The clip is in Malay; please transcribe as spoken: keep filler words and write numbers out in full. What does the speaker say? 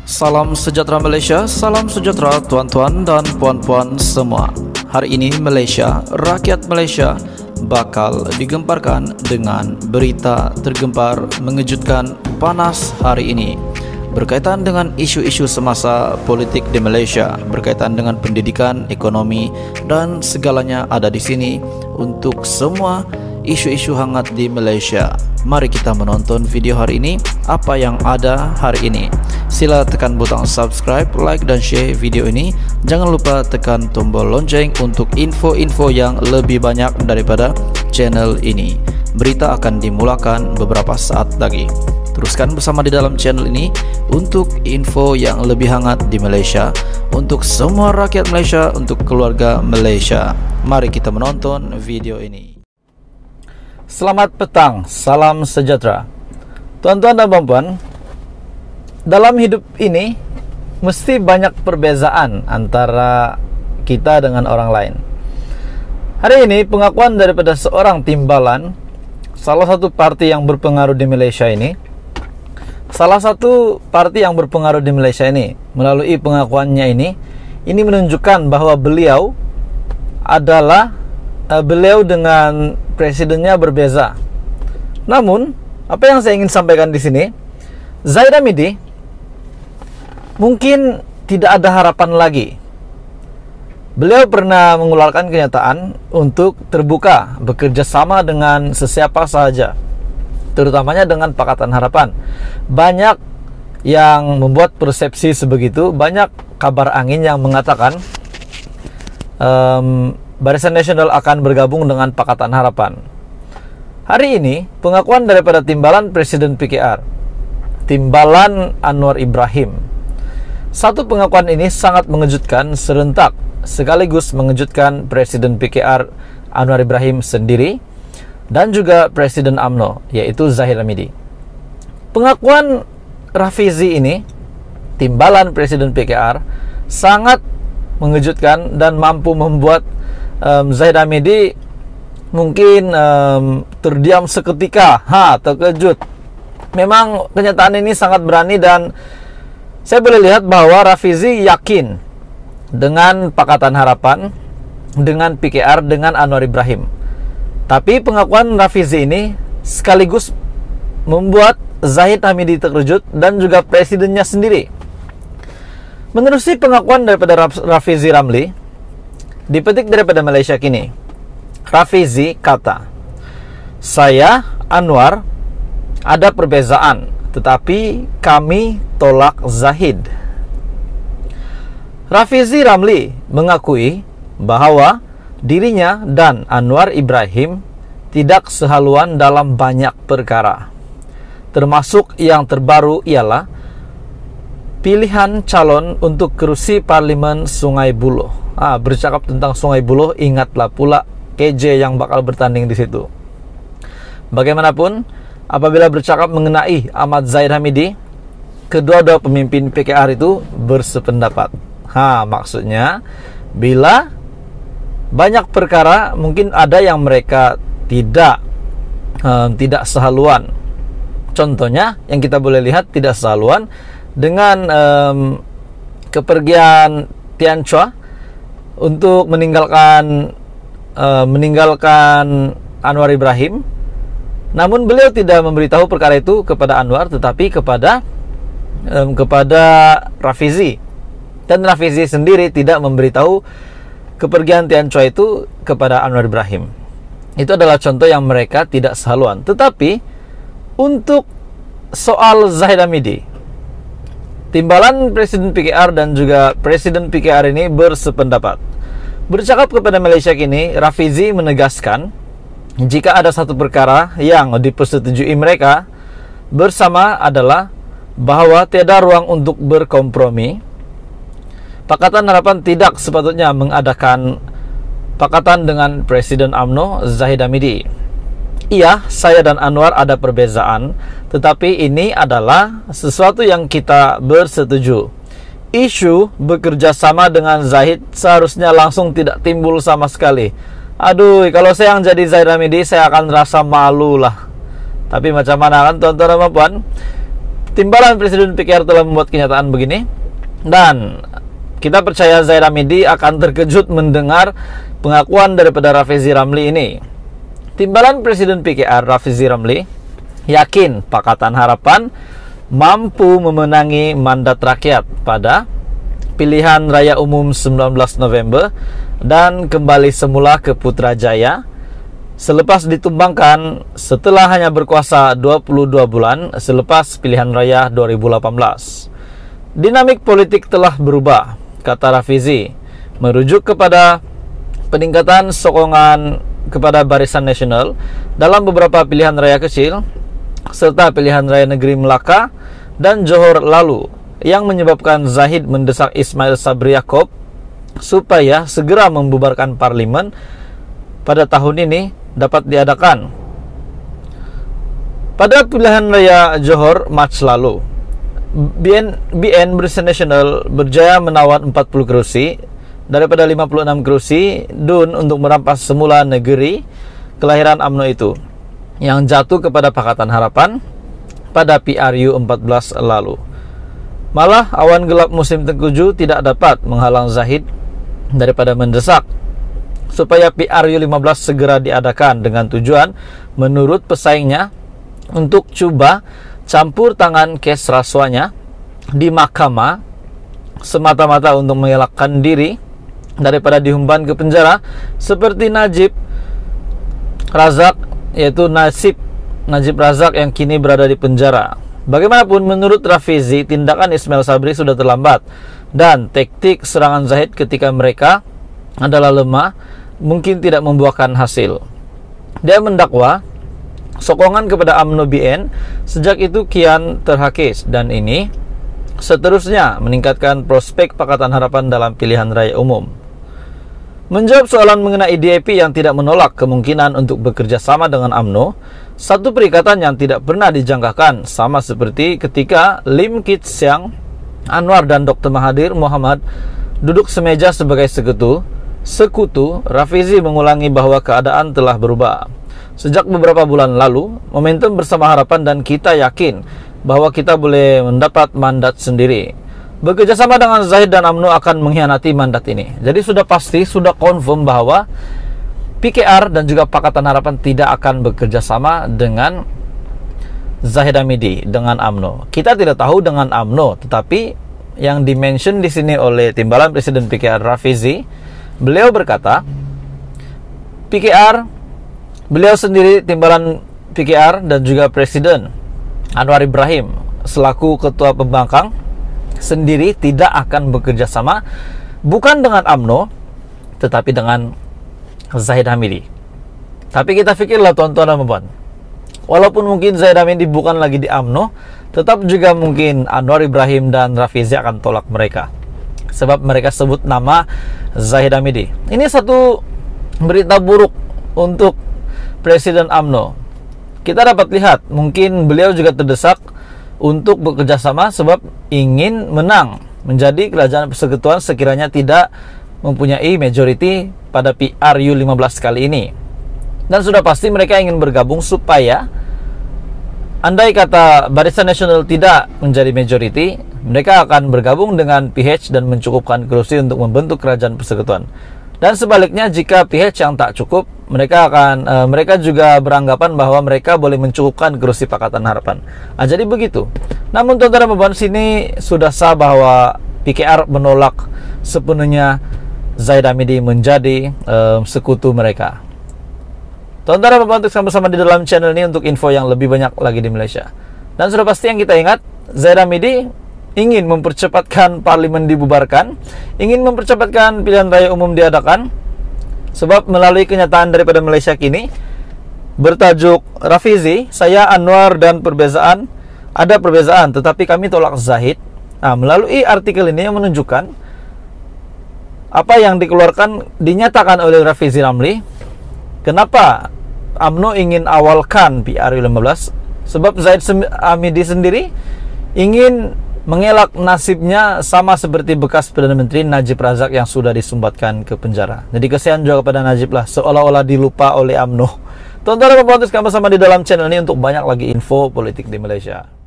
Salam sejahtera Malaysia, salam sejahtera tuan-tuan dan puan-puan semua. Hari ini Malaysia, rakyat Malaysia bakal digemparkan dengan berita tergempar mengejutkan panas hari ini berkaitan dengan isu-isu semasa politik di Malaysia, berkaitan dengan pendidikan, ekonomi dan segalanya ada di sini untuk semua isu-isu hangat di Malaysia. Mari kita menonton video hari ini, apa yang ada hari ini. Sila tekan butang subscribe, like dan share video ini. Jangan lupa tekan tombol lonceng untuk info-info yang lebih banyak daripada channel ini. Berita akan dimulakan beberapa saat lagi. Teruskan bersama di dalam channel ini untuk info yang lebih hangat di Malaysia, untuk semua rakyat Malaysia, untuk keluarga Malaysia. Mari kita menonton video ini. Selamat petang, salam sejahtera. Tuan-tuan dan puan-puan, dalam hidup ini mesti banyak perbezaan antara kita dengan orang lain. Hari ini pengakuan daripada seorang timbalan, salah satu parti yang berpengaruh di Malaysia ini, salah satu parti yang berpengaruh di Malaysia ini, melalui pengakuannya ini, ini menunjukkan bahwa beliau adalah uh, beliau dengan presidennya berbeza. Namun, apa yang saya ingin sampaikan di sini, Zahid Hamidi mungkin tidak ada harapan lagi. Beliau pernah mengeluarkan kenyataan untuk terbuka bekerja sama dengan sesiapa sahaja, terutamanya dengan Pakatan Harapan. Banyak yang membuat persepsi sebegitu, banyak kabar angin yang mengatakan um, Barisan Nasional akan bergabung dengan Pakatan Harapan. Hari ini, pengakuan daripada timbalan Presiden P K R, timbalan Anwar Ibrahim. Satu pengakuan ini sangat mengejutkan serentak, sekaligus mengejutkan Presiden P K R Anwar Ibrahim sendiri dan juga Presiden U M N O, yaitu Zahid Hamidi. Pengakuan Rafizi ini, timbalan Presiden P K R, sangat mengejutkan dan mampu membuat um, Zahid Hamidi mungkin um, terdiam seketika, ha, terkejut. Memang kenyataan ini sangat berani dan saya boleh lihat bahwa Rafizi yakin dengan Pakatan Harapan, dengan P K R, dengan Anwar Ibrahim. Tapi pengakuan Rafizi ini sekaligus membuat Zahid Hamidi terkejut dan juga presidennya sendiri. Menerusi pengakuan daripada Rafizi Ramli, dipetik daripada Malaysia Kini, Rafizi kata, "Saya, Anwar, ada perbezaan, tetapi kami tolak Zahid." Rafizi Ramli mengakui bahwa dirinya dan Anwar Ibrahim tidak sehaluan dalam banyak perkara. Termasuk yang terbaru ialah pilihan calon untuk kerusi Parlimen Sungai Buloh. Ah, bercakap tentang Sungai Buloh, ingatlah pula K J yang bakal bertanding di situ. Bagaimanapun, apabila bercakap mengenai Ahmad Zahid Hamidi, kedua-dua pemimpin P K R itu bersependapat. Ha, maksudnya bila banyak perkara mungkin ada yang mereka tidak um, tidak sehaluan. Contohnya yang kita boleh lihat tidak sehaluan dengan um, kepergian Tian Chua untuk meninggalkan uh, meninggalkan Anwar Ibrahim. Namun beliau tidak memberitahu perkara itu kepada Anwar, tetapi kepada um, kepada Rafizi. Dan Rafizi sendiri tidak memberitahu kepergian Tian Chua itu kepada Anwar Ibrahim. Itu adalah contoh yang mereka tidak sehaluan. Tetapi untuk soal Zahid Hamidi, timbalan Presiden P K R dan juga Presiden P K R ini bersependapat. Bercakap kepada Malaysia Kini, Rafizi menegaskan jika ada satu perkara yang dipersetujui mereka bersama adalah bahwa tiada ruang untuk berkompromi. Pakatan Harapan tidak sepatutnya mengadakan pakatan dengan Presiden U M N O Zahid Hamidi. Iya, saya dan Anwar ada perbezaan, tetapi ini adalah sesuatu yang kita bersetuju. Isu bekerja sama dengan Zahid seharusnya langsung tidak timbul sama sekali. Aduh, kalau saya yang jadi Zahid Hamidi, saya akan rasa malu lah. Tapi macam mana kan tuan-tuan dan puan? Timbalan Presiden P K R telah membuat kenyataan begini, dan kita percaya Zahid Hamidi akan terkejut mendengar pengakuan daripada Rafizi Ramli ini. Timbalan Presiden P K R Rafizi Ramli yakin Pakatan Harapan mampu memenangi mandat rakyat pada pilihan raya umum sembilan belas November dan kembali semula ke Putrajaya selepas ditumbangkan setelah hanya berkuasa dua puluh dua bulan selepas pilihan raya dua ribu delapan belas. Dinamik politik telah berubah, kata Rafizi, merujuk kepada peningkatan sokongan kepada Barisan Nasional dalam beberapa pilihan raya kecil serta pilihan raya negeri Melaka dan Johor lalu, yang menyebabkan Zahid mendesak Ismail Sabri Yaakob supaya segera membubarkan parlimen pada tahun ini dapat diadakan. Pada pilihan raya Johor Mac lalu, B N, B N Barisan Nasional berjaya menawar empat puluh kursi daripada lima puluh enam kursi D U N untuk merampas semula negeri kelahiran U M N O itu, yang jatuh kepada Pakatan Harapan pada P R U empat belas lalu. Malah awan gelap musim tengkuju tidak dapat menghalang Zahid daripada mendesak supaya P R U lima belas segera diadakan dengan tujuan, menurut pesaingnya, untuk coba campur tangan kes rasuahnya di mahkamah semata-mata untuk mengelakkan diri daripada dihumban ke penjara seperti Najib Razak, yaitu nasib Najib Razak yang kini berada di penjara. Bagaimanapun, menurut Rafizi, tindakan Ismail Sabri sudah terlambat dan taktik serangan Zahid ketika mereka adalah lemah mungkin tidak membuahkan hasil. Dia mendakwa sokongan kepada U M N O B N sejak itu kian terhakis, dan ini seterusnya meningkatkan prospek Pakatan Harapan dalam pilihan raya umum. Menjawab soalan mengenai D A P yang tidak menolak kemungkinan untuk bekerja sama dengan U M N O, satu perikatan yang tidak pernah dijangkakan, sama seperti ketika Lim Kit Siang, Anwar dan Doktor Mahathir Mohamad duduk semeja sebagai sekutu, sekutu, Rafizi mengulangi bahwa keadaan telah berubah. Sejak beberapa bulan lalu, momentum bersama harapan dan kita yakin bahwa kita boleh mendapat mandat sendiri. Bekerjasama dengan Zahid dan U M N O akan mengkhianati mandat ini. Jadi sudah pasti, sudah confirm bahwa P K R dan juga Pakatan Harapan tidak akan bekerja sama dengan Zahid Hamidi, dengan U M N O. Kita tidak tahu dengan U M N O, tetapi yang dimention di sini oleh Timbalan Presiden P K R Rafizi, beliau berkata, P K R, beliau sendiri, Timbalan P K R dan juga Presiden Anwar Ibrahim selaku Ketua Pembangkang sendiri tidak akan bekerja sama bukan dengan U M N O tetapi dengan Zahid Hamidi. Tapi kita pikirlah tuan-tuan dan puan, walaupun mungkin Zahid Hamidi bukan lagi di U M N O, tetap juga mungkin Anwar Ibrahim dan Rafizi akan tolak mereka sebab mereka sebut nama Zahid Hamidi. Ini satu berita buruk untuk Presiden U M N O. Kita dapat lihat mungkin beliau juga terdesak untuk bekerja sama sebab ingin menang menjadi kerajaan persekutuan sekiranya tidak mempunyai majority pada P R U lima belas kali ini. Dan sudah pasti mereka ingin bergabung supaya andai kata Barisan Nasional tidak menjadi majority, mereka akan bergabung dengan P H dan mencukupkan kursi untuk membentuk kerajaan persekutuan. Dan sebaliknya, jika P H yang tak cukup, mereka akan uh, mereka juga beranggapan bahwa mereka boleh mencukupkan kursi Pakatan Harapan. Nah, jadi begitu. Namun tuan-tuan dan puan, sini sudah sah bahwa P K R menolak sepenuhnya Zahid Hamidi menjadi uh, sekutu mereka. Tuan-tuan dan puan, untuk sama-sama di dalam channel ini untuk info yang lebih banyak lagi di Malaysia. Dan sudah pasti yang kita ingat, Zahid Hamidi ingin mempercepatkan parlimen dibubarkan, ingin mempercepatkan pilihan raya umum diadakan, sebab melalui kenyataan daripada Malaysia kini bertajuk Rafizi, saya, Anwar dan perbezaan, ada perbezaan tetapi kami tolak Zahid. Nah, melalui artikel ini yang menunjukkan apa yang dikeluarkan dinyatakan oleh Rafizi Ramli, kenapa U M N O ingin awalkan P R U lima belas, sebab Zahid Hamidi sendiri ingin mengelak nasibnya sama seperti bekas Perdana Menteri Najib Razak yang sudah disumbatkan ke penjara. Jadi kesian juga kepada Najib lah, seolah-olah dilupa oleh U M N O. Tonton dan tonton sama-sama di dalam channel ini untuk banyak lagi info politik di Malaysia.